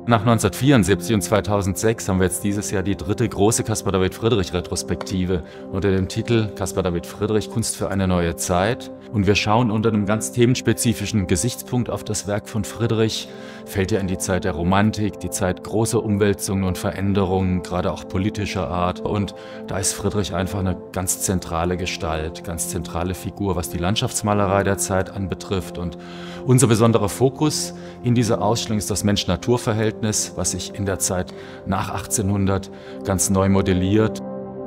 Nach 1974 und 2006 haben wir jetzt dieses Jahr die dritte große Caspar David Friedrich Retrospektive unter dem Titel Caspar David Friedrich – Kunst für eine neue Zeit. Und wir schauen unter einem ganz themenspezifischen Gesichtspunkt auf das Werk von Friedrich. Fällt ja in die Zeit der Romantik, die Zeit großer Umwälzungen und Veränderungen, gerade auch politischer Art. Und da ist Friedrich einfach eine ganz zentrale Gestalt, ganz zentrale Figur, was die Landschaftsmalerei der Zeit anbetrifft. Und unser besonderer Fokus in dieser Ausstellung ist das Mensch-Natur-Verhältnis, was sich in der Zeit nach 1800 ganz neu modelliert.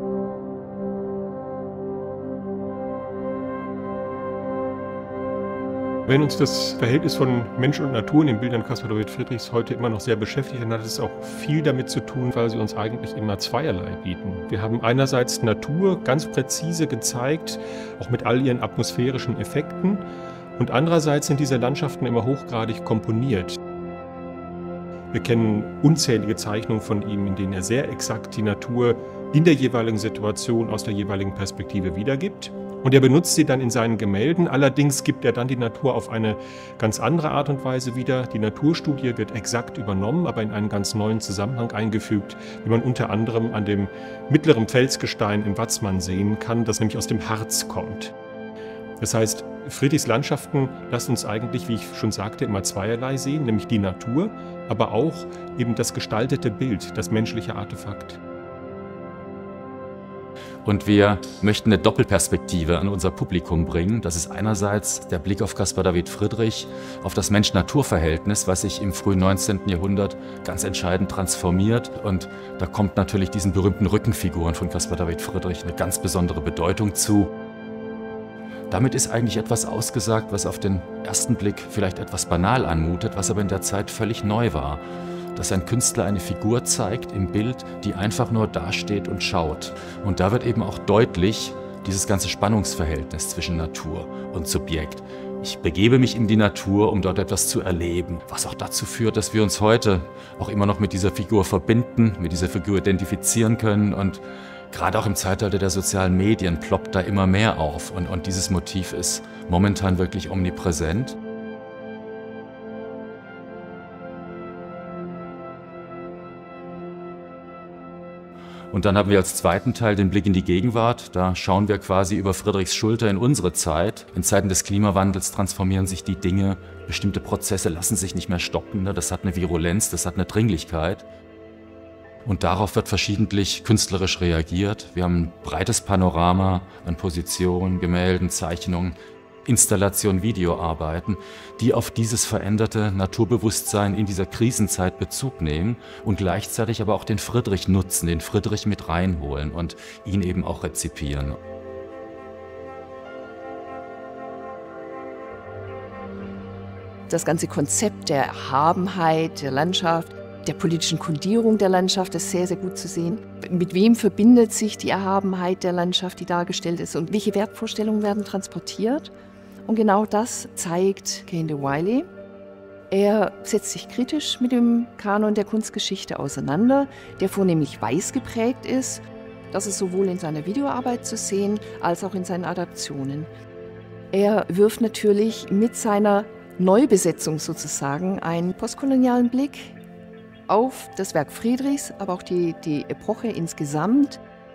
Wenn uns das Verhältnis von Mensch und Natur in den Bildern Caspar David Friedrichs heute immer noch sehr beschäftigt, dann hat es auch viel damit zu tun, weil sie uns eigentlich immer zweierlei bieten. Wir haben einerseits Natur ganz präzise gezeigt, auch mit all ihren atmosphärischen Effekten, und andererseits sind diese Landschaften immer hochgradig komponiert. Wir kennen unzählige Zeichnungen von ihm, in denen er sehr exakt die Natur in der jeweiligen Situation aus der jeweiligen Perspektive wiedergibt. Und er benutzt sie dann in seinen Gemälden. Allerdings gibt er dann die Natur auf eine ganz andere Art und Weise wieder. Die Naturstudie wird exakt übernommen, aber in einen ganz neuen Zusammenhang eingefügt, wie man unter anderem an dem mittleren Felsgestein im Watzmann sehen kann, das nämlich aus dem Harz kommt. Das heißt, Friedrichs Landschaften lassen uns eigentlich, wie ich schon sagte, immer zweierlei sehen, nämlich die Natur, aber auch eben das gestaltete Bild, das menschliche Artefakt. Und wir möchten eine Doppelperspektive an unser Publikum bringen. Das ist einerseits der Blick auf Caspar David Friedrich, auf das Mensch-Natur-Verhältnis, was sich im frühen 19. Jahrhundert ganz entscheidend transformiert. Und da kommt natürlich diesen berühmten Rückenfiguren von Caspar David Friedrich eine ganz besondere Bedeutung zu. Damit ist eigentlich etwas ausgesagt, was auf den ersten Blick vielleicht etwas banal anmutet, was aber in der Zeit völlig neu war. Dass ein Künstler eine Figur zeigt im Bild, die einfach nur dasteht und schaut. Und da wird eben auch deutlich dieses ganze Spannungsverhältnis zwischen Natur und Subjekt. Ich begebe mich in die Natur, um dort etwas zu erleben, was auch dazu führt, dass wir uns heute auch immer noch mit dieser Figur verbinden, mit dieser Figur identifizieren können. Und gerade auch im Zeitalter der sozialen Medien ploppt da immer mehr auf. Und dieses Motiv ist momentan wirklich omnipräsent. Und dann haben wir als zweiten Teil den Blick in die Gegenwart. Da schauen wir quasi über Friedrichs Schulter in unsere Zeit. In Zeiten des Klimawandels transformieren sich die Dinge, bestimmte Prozesse lassen sich nicht mehr stoppen. Das hat eine Virulenz, das hat eine Dringlichkeit. Und darauf wird verschiedentlich künstlerisch reagiert. Wir haben ein breites Panorama an Positionen, Gemälden, Zeichnungen, Installation, Videoarbeiten, die auf dieses veränderte Naturbewusstsein in dieser Krisenzeit Bezug nehmen und gleichzeitig aber auch den Friedrich nutzen, den Friedrich mit reinholen und ihn eben auch rezipieren. Das ganze Konzept der Erhabenheit der Landschaft, der politischen Kodierung der Landschaft ist sehr, sehr gut zu sehen. Mit wem verbindet sich die Erhabenheit der Landschaft, die dargestellt ist, und welche Wertvorstellungen werden transportiert? Und genau das zeigt Kehinde Wiley. Er setzt sich kritisch mit dem Kanon der Kunstgeschichte auseinander, der vornehmlich weiß geprägt ist. Das ist sowohl in seiner Videoarbeit zu sehen, als auch in seinen Adaptionen. Er wirft natürlich mit seiner Neubesetzung sozusagen einen postkolonialen Blick auf das Werk Friedrichs, aber auch die Epoche insgesamt.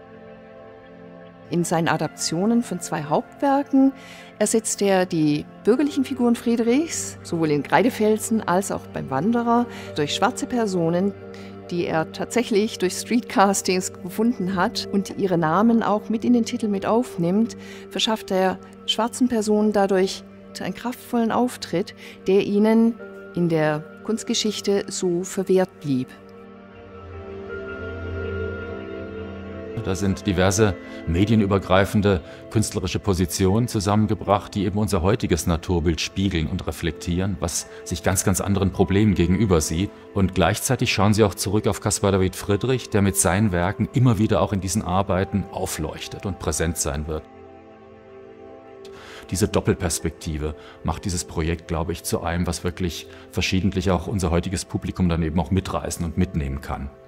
In seinen Adaptionen von zwei Hauptwerken ersetzt er die bürgerlichen Figuren Friedrichs, sowohl in Kreidefelsen als auch beim Wanderer, durch schwarze Personen, die er tatsächlich durch Streetcastings gefunden hat und ihre Namen auch mit in den Titel mit aufnimmt, verschafft er schwarzen Personen dadurch einen kraftvollen Auftritt, der ihnen in der Kunstgeschichte so verwehrt blieb. Da sind diverse medienübergreifende künstlerische Positionen zusammengebracht, die eben unser heutiges Naturbild spiegeln und reflektieren, was sich ganz, ganz anderen Problemen gegenüber sieht. Und gleichzeitig schauen sie auch zurück auf Caspar David Friedrich, der mit seinen Werken immer wieder auch in diesen Arbeiten aufleuchtet und präsent sein wird. Diese Doppelperspektive macht dieses Projekt, glaube ich, zu einem, was wirklich verschiedentlich auch unser heutiges Publikum dann eben auch mitreißen und mitnehmen kann.